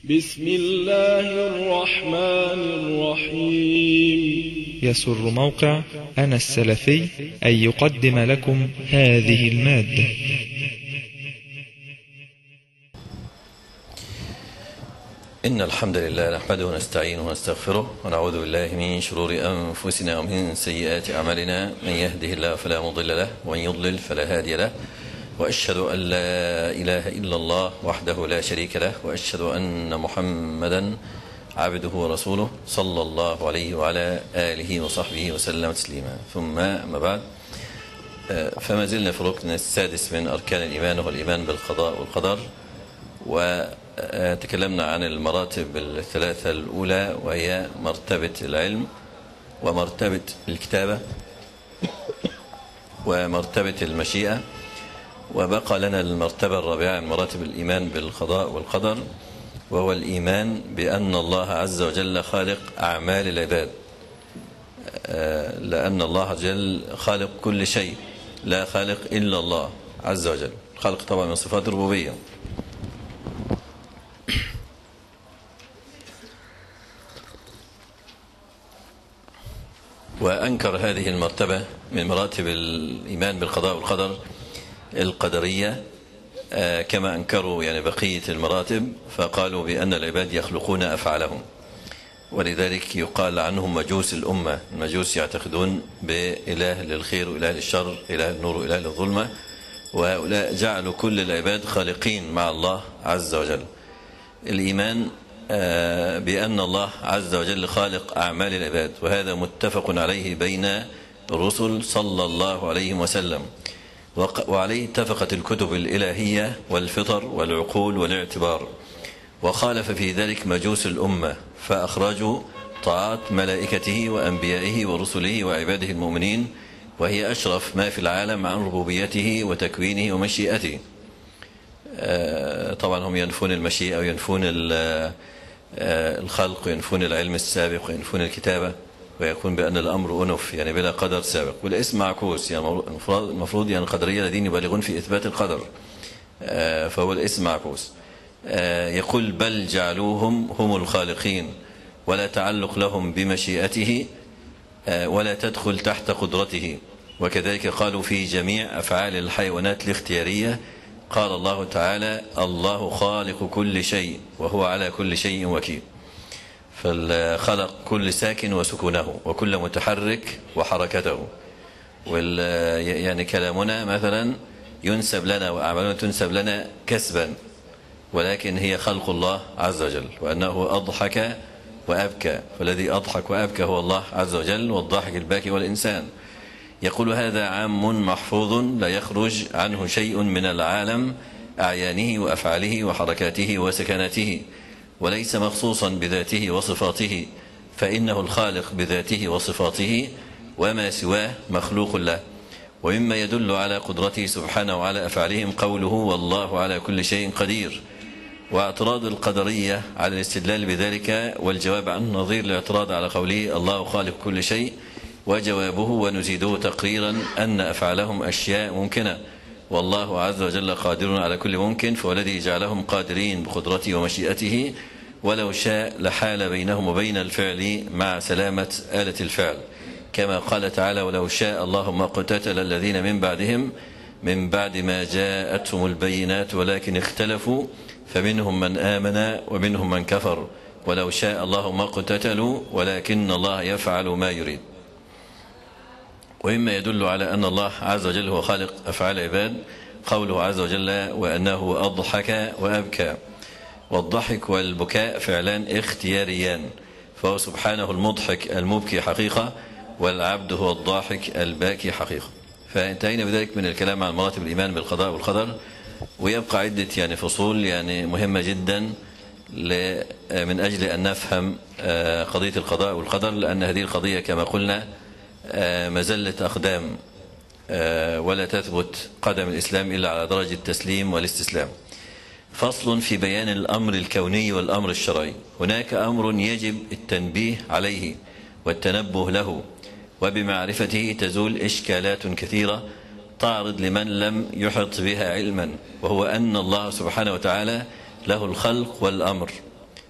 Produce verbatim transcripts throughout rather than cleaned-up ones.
بسم الله الرحمن الرحيم. يسر موقع أنا السلفي أن يقدم لكم هذه المادة. إن الحمد لله نحمده ونستعينه ونستغفره ونعوذ بالله من شرور أنفسنا ومن سيئات أعمالنا، من يهده الله فلا مضل له ومن يضلل فلا هادي له، وأشهد أن لا إله إلا الله وحده لا شريك له، وأشهد أن محمدا عبده ورسوله صلى الله عليه وعلى آله وصحبه وسلم تسليما. ثم أما بعد، فما زلنا في الركن السادس من أركان الإيمان وهو الإيمان بالقضاء والقدر، وتكلمنا عن المراتب الثلاثة الأولى وهي مرتبة العلم ومرتبة الكتابة ومرتبة المشيئة، وبقى لنا المرتبة الرابعة من مراتب الإيمان بالقضاء والقدر، وهو الإيمان بأن الله عز وجل خالق أعمال العباد، لأن الله عز وجل خالق كل شيء، لا خالق إلا الله عز وجل. خالق طبعا من صفات الربوبية. وأنكر هذه المرتبة من مراتب الإيمان بالقضاء والقدر القدرية، كما أنكروا يعني بقية المراتب، فقالوا بأن العباد يخلقون أفعالهم، ولذلك يقال عنهم مجوس الأمة. المجوس يعتقدون بإله للخير وإله للشر، إله للنور وإله للظلمة، وهؤلاء جعلوا كل العباد خالقين مع الله عز وجل. الإيمان بأن الله عز وجل خالق أعمال العباد، وهذا متفق عليه بين الرسل صلى الله عليه وسلم، وعليه اتفقت الكتب الإلهية والفطر والعقول والاعتبار. وخالف في ذلك مجوس الأمة، فأخرجوا طاعات ملائكته وأنبيائه ورسله وعباده المؤمنين، وهي أشرف ما في العالم عن ربوبيته وتكوينه ومشيئته. طبعا هم ينفون المشيئة وينفون الخلق وينفون العلم السابق وينفون الكتابة، ويكون بأن الأمر أنف يعني بلا قدر سابق، والاسم معكوس، يعني المفروض يعني القدرية الذين يبالغون في إثبات القدر، فهو الاسم معكوس. يقول بل جعلوهم هم الخالقين، ولا تعلق لهم بمشيئته ولا تدخل تحت قدرته. وكذلك قالوا في جميع أفعال الحيوانات الاختيارية، قال الله تعالى الله خالق كل شيء وهو على كل شيء وكيل، فالخلق كل ساكن وسكونه وكل متحرك وحركته. يعني كلامنا مثلا ينسب لنا وأعمالنا تنسب لنا كسبا، ولكن هي خلق الله عز وجل، وأنه أضحك وأبكى، فالذي أضحك وأبكى هو الله عز وجل، والضاحك الباكي والإنسان. يقول هذا عام محفوظ لا يخرج عنه شيء من العالم أعيانه وأفعاله وحركاته وسكناته، وليس مخصوصا بذاته وصفاته، فإنه الخالق بذاته وصفاته، وما سواه مخلوق له. ومما يدل على قدرته سبحانه وعلى أفعالهم قوله والله على كل شيء قدير. واعتراض القدرية على الاستدلال بذلك والجواب عنه نظير الاعتراض على قوله الله خالق كل شيء، وجوابه ونزيده تقريرا أن أفعالهم أشياء ممكنة، والله عز وجل قادر على كل ممكن، فوالذي جعلهم قادرين بقدرته ومشيئته، ولو شاء لحال بينهم وبين الفعل مع سلامة آلة الفعل، كما قال تعالى ولو شاء الله ما اقتتل الذين من بعدهم من بعد ما جاءتهم البينات ولكن اختلفوا فمنهم من آمن ومنهم من كفر ولو شاء الله ما اقتتلوا ولكن الله يفعل ما يريد. ومما يدل على أن الله عز وجل هو خالق أفعال العباد قوله عز وجل وأنه أضحك وأبكى. والضحك والبكاء فعلان اختياريان، فهو سبحانه المضحك المبكي حقيقة، والعبد هو الضاحك الباكي حقيقة. فانتهينا بذلك من الكلام عن مراتب الإيمان بالقضاء والقدر، ويبقى عدة يعني فصول يعني مهمة جدا من أجل أن نفهم قضية القضاء والقدر، لأن هذه القضية كما قلنا مزلة أقدام، ولا تثبت قدم الإسلام إلا على درجة التسليم والاستسلام. فصل في بيان الأمر الكوني والأمر الشرعي. هناك أمر يجب التنبيه عليه والتنبه له، وبمعرفته تزول إشكالات كثيرة تعرض لمن لم يحط بها علما، وهو أن الله سبحانه وتعالى له الخلق والأمر،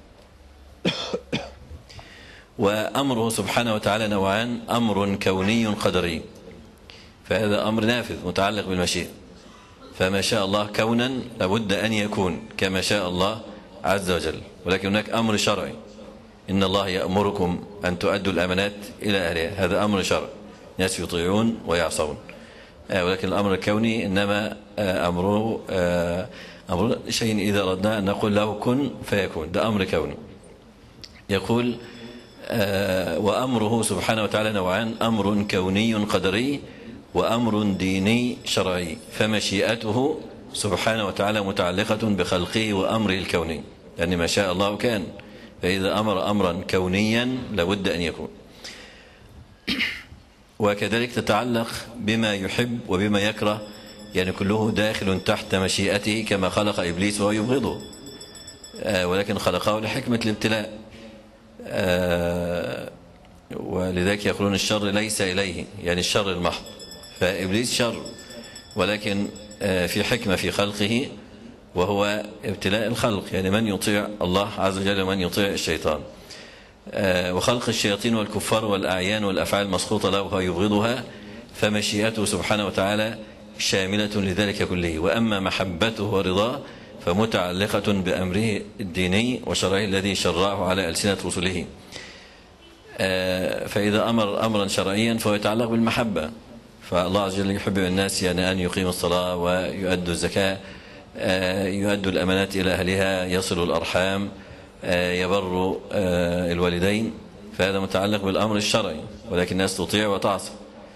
وأمره سبحانه وتعالى نوعان: أمر كوني قدري، فهذا أمر نافذ متعلق بالمشيئة، فما شاء الله كونا لابد أن يكون كما شاء الله عز وجل. ولكن هناك أمر شرعي: إن الله يأمركم أن تؤدوا الأمانات إلى أهلها، هذا أمر شرعي، ناس يطيعون ويعصون. ولكن الأمر الكوني إنما أمره أمر شيء إذا أردنا أن نقول له كن فيكون، ده أمر كوني. يقول وأمره سبحانه وتعالى نوعان: أمر كوني قدري وأمر ديني شرعي، فمشيئته سبحانه وتعالى متعلقة بخلقه وأمره الكوني، لأن ما شاء الله كان، فإذا أمر أمرا كونيا لابد أن يكون. وكذلك تتعلق بما يحب وبما يكره، يعني كله داخل تحت مشيئته، كما خلق إبليس وهو يبغضه، ولكن خلقه لحكمة الابتلاء، ولذلك يقولون الشر ليس إليه، يعني الشر المحض، فإبليس شر ولكن في حكمة في خلقه، وهو ابتلاء الخلق، يعني من يطيع الله عز وجل ومن يطيع الشيطان. وخلق الشياطين والكفار والأعيان والأفعال المسخوطة له وهو يبغضها، فمشيئته سبحانه وتعالى شاملة لذلك كله. وأما محبته ورضاه فمتعلقة بأمره الديني وشرعه الذي شرعه على ألسنة رسله. فإذا أمر أمرا شرعيا فهو يتعلق بالمحبة، فالله عز وجل يحب الناس يعني أن يقيموا الصلاة ويؤدوا الزكاة، يؤدوا الأمانات إلى أهلها، يصلوا الأرحام، يبر الوالدين، فهذا متعلق بالأمر الشرعي، ولكن الناس تطيع وتعصي.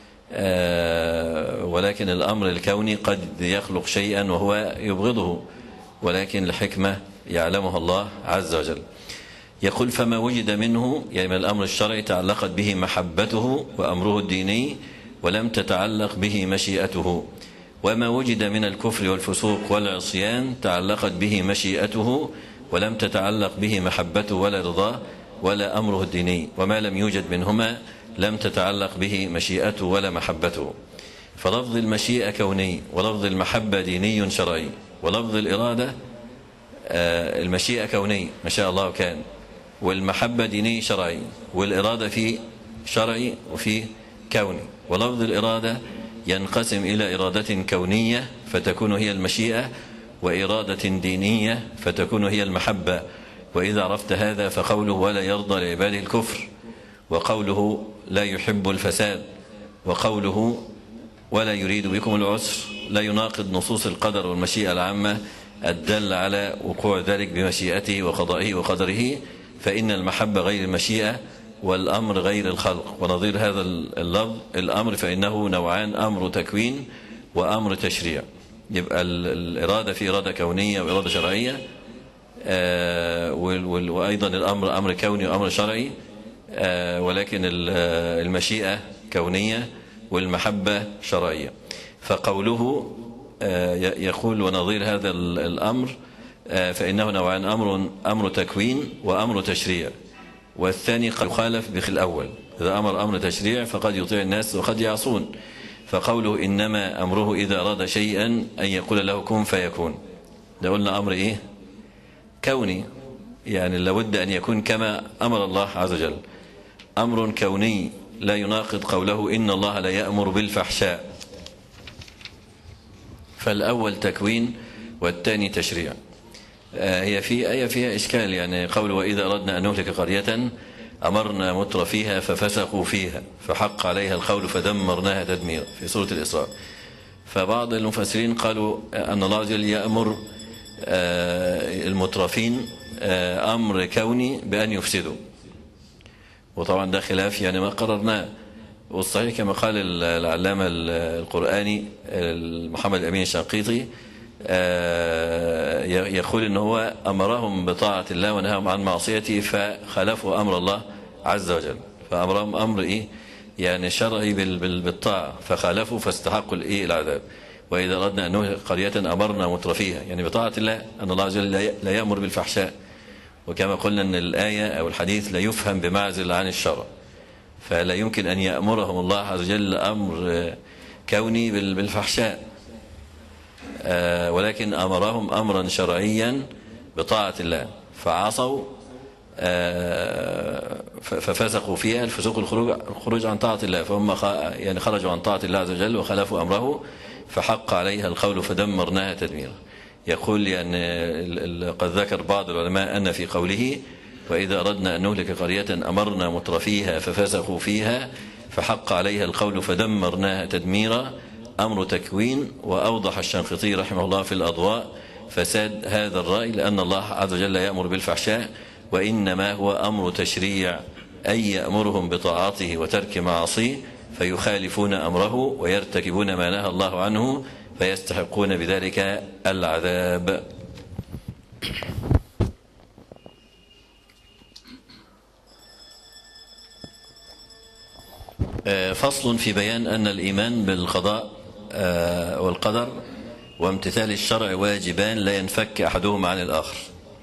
ولكن الأمر الكوني قد يخلق شيئا وهو يبغضه، ولكن الحكمة يعلمها الله عز وجل. يقول فما وجد منه، يعني من الأمر الشرعي تعلقت به محبته وأمره الديني ولم تتعلق به مشيئته، وما وجد من الكفر والفسوق والعصيان تعلقت به مشيئته ولم تتعلق به محبته ولا رضاه ولا أمره الديني، وما لم يوجد منهما لم تتعلق به مشيئته ولا محبته. فلفظ المشيئة كوني، ولفظ المحبة ديني شرعي، ولفظ الإرادة المشيئة كوني ما شاء الله كان، والمحبة ديني شرعي، والإرادة في شرعي وفي كوني. ولفظ الإرادة ينقسم إلى إرادة كونية فتكون هي المشيئة، وإرادة دينية فتكون هي المحبة. وإذا عرفت هذا فقوله ولا يرضى لعباده الكفر، وقوله لا يحب الفساد، وقوله ولا يريد بكم العسر لا يناقض نصوص القدر والمشيئة العامة الدل على وقوع ذلك بمشيئته وقضائه وقدره، فإن المحبة غير المشيئة والأمر غير الخلق. ونظير هذا اللفظ الأمر فإنه نوعان: أمر تكوين وأمر تشريع. يبقى الإرادة في إرادة كونية وإرادة شرعية، وأيضا الأمر أمر كوني وأمر شرعي، ولكن المشيئة كونية والمحبة شرعية. فقوله يقول ونظير هذا الأمر فإنه نوعان: أمر أمر تكوين وأمر تشريع، والثاني قد يخالف بالأول، إذا أمر أمر تشريع فقد يطيع الناس وقد يعصون. فقوله إنما أمره إذا أراد شيئا أن يقول له كن فيكون، ده قلنا أمر إيه؟ كوني، يعني لابد أن يكون كما أمر الله عز وجل. أمر كوني لا يناقض قوله إن الله لا يأمر بالفحشاء، فالأول تكوين والثاني تشريع. هي في آية فيها إشكال، يعني قول وإذا أردنا أن نهلك قرية أمرنا متر فيها ففسقوا فيها فحق عليها القول فدمرناها تدميرا في سورة الإسراء. فبعض المفسرين قالوا أن الله جل يأمر المترفين أمر كوني بأن يفسدوا، وطبعا ده خلاف يعني ما قررناه. والصحيح كما قال العلامة القرآني محمد الأمين الشنقيطي يقول إن هو أمرهم بطاعة الله ونهاهم عن معصيته فخالفوا أمر الله عز وجل، فأمرهم أمر إيه يعني شرعي بالطاعة فخالفوا فاستحقوا الإيه العذاب. وإذا أردنا أن نهلك قرية أمرنا مترفيها، يعني بطاعة الله، أن الله عز وجل لا يأمر بالفحشاء، وكما قلنا أن الآية أو الحديث لا يفهم بمعزل عن الشرع، فلا يمكن أن يأمرهم الله عز وجل أمر كوني بالفحشاء، ولكن أمرهم أمرا شرعيا بطاعة الله فعصوا ففسقوا فيها. الفسوق الخروج الخروج عن طاعة الله، فهم يعني خرجوا عن طاعة الله عز وجل وخالفوا أمره فحق عليها القول فدمرناها تدميرا. يقول يعني قد ذكر بعض العلماء أن في قوله وإذا أردنا أن نهلك قرية أمرنا مترفيها ففسقوا فيها فحق عليها القول فدمرناها تدميرا أمر تكوين. وأوضح الشنقيطي رحمه الله في الأضواء فساد هذا الرأي، لأن الله عز وجل يأمر بالفحشاء وإنما هو أمر تشريع، أي يأمرهم بطاعته وترك معاصيه فيخالفون أمره ويرتكبون ما نهى الله عنه فيستحقون بذلك العذاب. فصل في بيان أن الإيمان بالقضاء والقدر وامتثال الشرع واجبان لا ينفك أحدهما عن الآخر.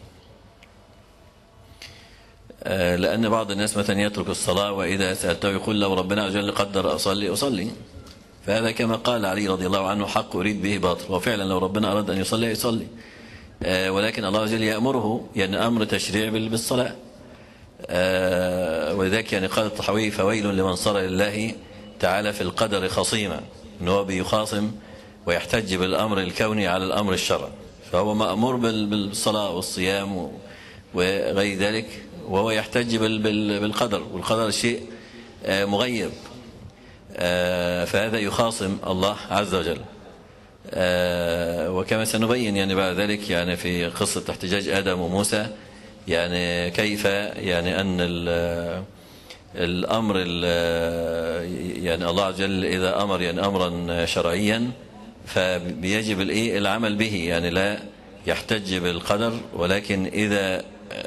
لأن بعض الناس مثلا يترك الصلاة وإذا سألته يقول لو ربنا عز وجل قدر أصلي أصلي، فهذا كما قال علي رضي الله عنه حق أريد به باطل، وفعلا لو ربنا أراد أن يصلي يصلي، ولكن الله عز وجل يأمره يعني أمر تشريع بالصلاة. ولذلك يعني قال الطحاوي فويل لمن صار لله تعالى في القدر خصيما، أنه هو بيخاصم ويحتج بالأمر الكوني على الأمر الشرعي، فهو مأمور بالصلاة والصيام وغير ذلك وهو يحتج بالقدر، والقدر شيء مغيب، فهذا يخاصم الله عز وجل. وكما سنبين يعني بعد ذلك يعني في قصة احتجاج آدم وموسى يعني كيف يعني أن الأمر يعني الله عز وجل إذا أمر يعني أمرا شرعيا فبيجب الإيه العمل به، يعني لا يحتج بالقدر، ولكن إذا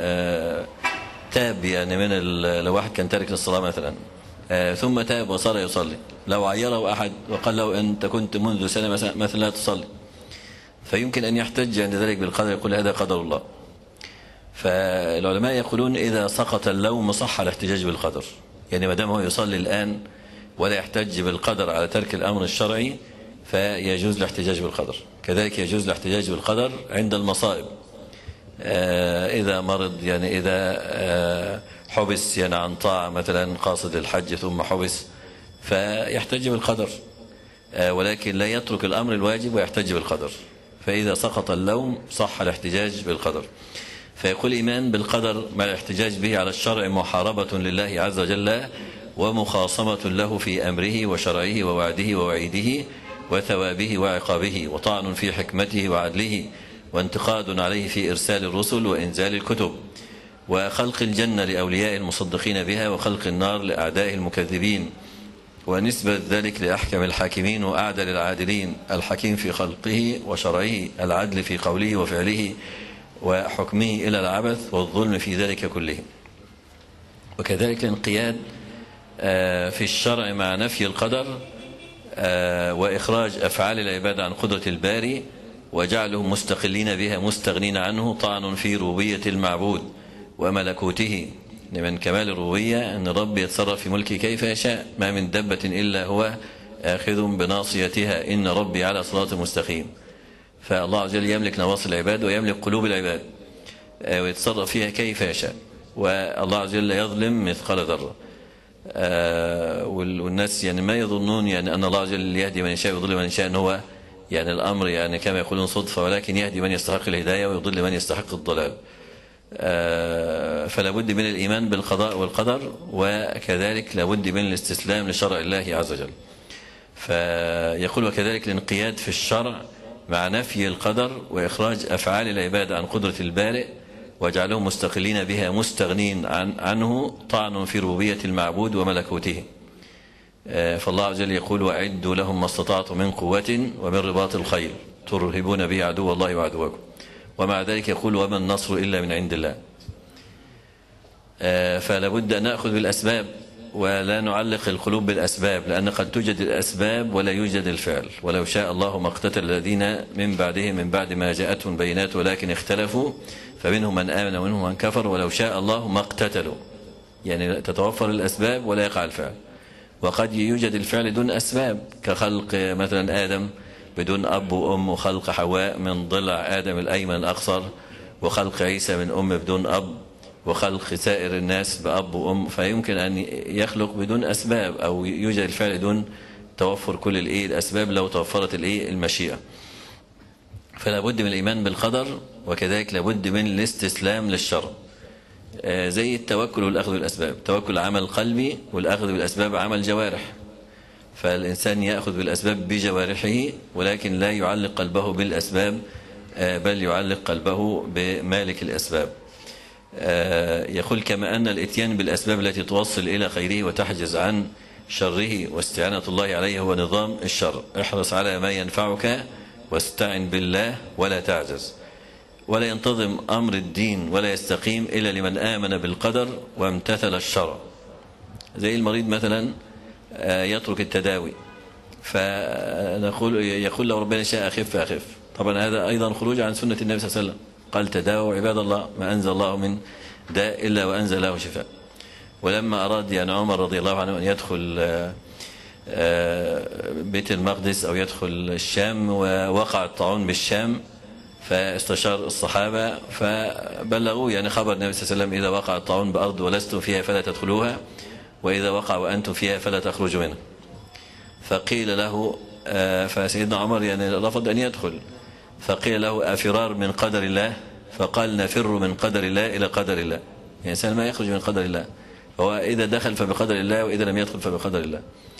تاب يعني من لو واحد كان تارك للصلاة مثلا ثم تاب وصار يصلي، لو عيره أحد وقال له أنت كنت منذ سنة مثلا لا تصلي، فيمكن أن يحتج عند ذلك بالقدر، يقول هذا قدر الله. فالعلماء يقولون إذا سقط اللوم صح الاحتجاج بالقدر، يعني ما دام هو يصلي الآن ولا يحتج بالقدر على ترك الأمر الشرعي فيجوز الاحتجاج بالقدر. كذلك يجوز الاحتجاج بالقدر عند المصائب، إذا مرض يعني إذا حبس يعني عن طاعة مثلا قاصد الحج ثم حبس فيحتج بالقدر، ولكن لا يترك الأمر الواجب ويحتج بالقدر، فإذا سقط اللوم صح الاحتجاج بالقدر. فيقول الإيمان بالقدر مع الاحتجاج به على الشرع محاربة لله عز وجل ومخاصمة له في أمره وشرعه ووعده ووعيده وثوابه وعقابه، وطعن في حكمته وعدله، وانتقاد عليه في إرسال الرسل وإنزال الكتب، وخلق الجنة لأولياء المصدقين بها، وخلق النار لأعداء المكذبين، ونسبة ذلك لأحكم الحاكمين وأعدل العادلين، الحكيم في خلقه وشرعه، العدل في قوله وفعله وحكمه إلى العبث والظلم في ذلك كله. وكذلك الانقياد في الشرع مع نفي القدر وإخراج أفعال العباد عن قدرة الباري وجعلهم مستقلين بها مستغنين عنه، طعن في ربوبية المعبود وملكوته. من كمال الربوبية أن الرب يتصرف في ملكه كيف يشاء، ما من دبة إلا هو آخذ بناصيتها، إن ربي على صراط مستقيم. فالله عز وجل يملك نواصي العباد ويملك قلوب العباد ويتصرف فيها كيف يشاء، والله عز وجل يظلم مثقال ذرة. والناس يعني ما يظنون يعني أن الله عز وجل يهدي من يشاء ويضل من يشاء، أن هو يعني الأمر يعني كما يقولون صدفة، ولكن يهدي من يستحق الهداية ويضل من يستحق الضلال. فلا بد من الإيمان بالقضاء والقدر، وكذلك لا بد من الاستسلام لشرع الله عز وجل. فيقول وكذلك الانقياد في الشرع مع نفي القدر وإخراج أفعال العباد عن قدرة البارئ وجعلهم مستقلين بها مستغنين عن عنه، طعن في ربوبية المعبود وملكوته. فالله عز وجل يقول وأعدوا لهم ما استطعتم من قوة ومن رباط الخيل ترهبون به عدو الله وعدوكم، ومع ذلك يقول وما النصر إلا من عند الله. فلا بد أن نأخذ بالأسباب ولا نعلق القلوب بالأسباب، لأن قد توجد الأسباب ولا يوجد الفعل. ولو شاء الله ما اقتتل الذين من بعدهم من بعد ما جاءتهم بينات ولكن اختلفوا فمنهم من آمن ومنهم من كفر ولو شاء الله ما اقتتلوا، يعني تتوفر الأسباب ولا يقع الفعل. وقد يوجد الفعل دون أسباب، كخلق مثلا آدم بدون أب وأم، وخلق حواء من ضلع آدم الأيمن الأقصر، وخلق عيسى من أم بدون أب، وخلق سائر الناس بأب وأم، فيمكن أن يخلق بدون أسباب أو يوجد الفعل دون توفر كل الإيه الأسباب لو توفرت الإيه المشيئة. فلا بد من الإيمان بالقدر، وكذلك لابد من الاستسلام للشرع. زي التوكل والأخذ بالأسباب، التوكل عمل قلبي والأخذ بالأسباب عمل جوارح. فالإنسان يأخذ بالأسباب بجوارحه ولكن لا يعلق قلبه بالأسباب، بل يعلق قلبه بمالك الأسباب. يقول كما أن الاتيان بالأسباب التي توصل إلى خيره وتحجز عن شره واستعانة الله عليه هو نظام الشرع. احرص على ما ينفعك واستعن بالله ولا تعجز. ولا ينتظم أمر الدين ولا يستقيم إلا لمن آمن بالقدر وامتثل الشرع. زي المريض مثلا يترك التداوي، فنقول يقول لو ربنا شاء أخف أخف. طبعا هذا أيضا خروج عن سنة النبي صلى الله عليه وسلم، قال تداووا عباد الله ما أنزل الله من داء إلا وأنزل له شفاء. ولما أراد يعني عمر رضي الله عنه أن يدخل بيت المقدس أو يدخل الشام ووقع الطاعون بالشام، فاستشار الصحابة فبلغوه يعني خبر النبي صلى الله عليه وسلم إذا وقع الطاعون بأرض ولستم فيها فلا تدخلوها، وإذا وقع وأنتم فيها فلا تخرجوا منها. فقيل له فسيدنا عمر يعني رفض أن يدخل، فقيل له أفرار من قدر الله؟ فقال نفر من قدر الله إلى قدر الله. يعني الإنسان ما يخرج من قدر الله، هو إذا دخل فبقدر الله وإذا لم يدخل فبقدر الله.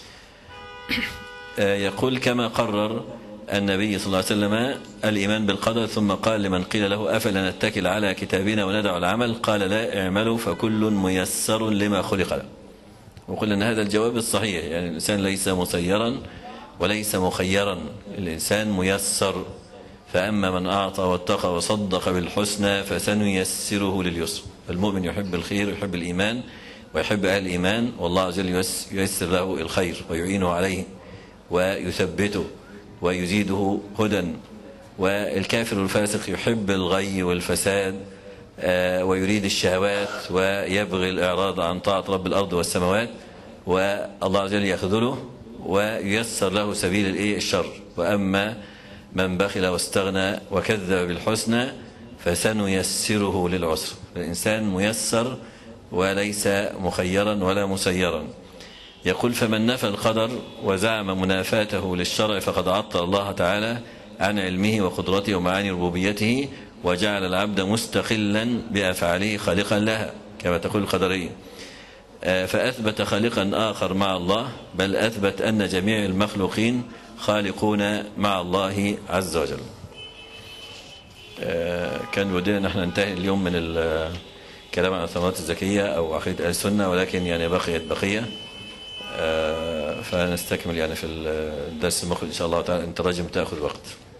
يقول كما قرر النبي صلى الله عليه وسلم الإيمان بالقدر، ثم قال لمن قيل له أفلا نتكل على كتابنا وندع العمل؟ قال لا، اعملوا فكل ميسر لما خلق له. وقلنا أن هذا الجواب الصحيح، يعني الإنسان ليس مسيرا وليس مخيرا، الإنسان ميسر. فأما من أعطى واتقى وصدق بالحسنى فسنيسره لليسر. المؤمن يحب الخير ويحب الإيمان ويحب أهل الإيمان، والله عز وجل ييسر له الخير ويعينه عليه ويثبته ويزيده هدى. والكافر والفاسق يحب الغي والفساد ويريد الشهوات ويبغي الإعراض عن طاعة رب الأرض والسماوات، والله عز وجل يخذله وييسر له سبيل الشر. وأما من بخل واستغنى وكذب بالحسنى فسنيسره للعسر. الإنسان ميسر وليس مخيرا ولا مسيرا. يقول فمن نفى القدر وزعم منافاته للشرع فقد عطل الله تعالى عن علمه وقدرته ومعاني ربوبيته، وجعل العبد مستقلا بأفعاله خالقا لها كما تقول القدرية، فأثبت خالقا آخر مع الله، بل أثبت أن جميع المخلوقين خالقون مع الله عز وجل. كان ودنا نحن ننتهي اليوم من الكلام عن الثمرات الزكية أو عقيدة السنة، ولكن يعني بقيت بقية، فنستكمل يعني في الدرس المقبل إن شاء الله تعالى. التراجم تأخذ وقت.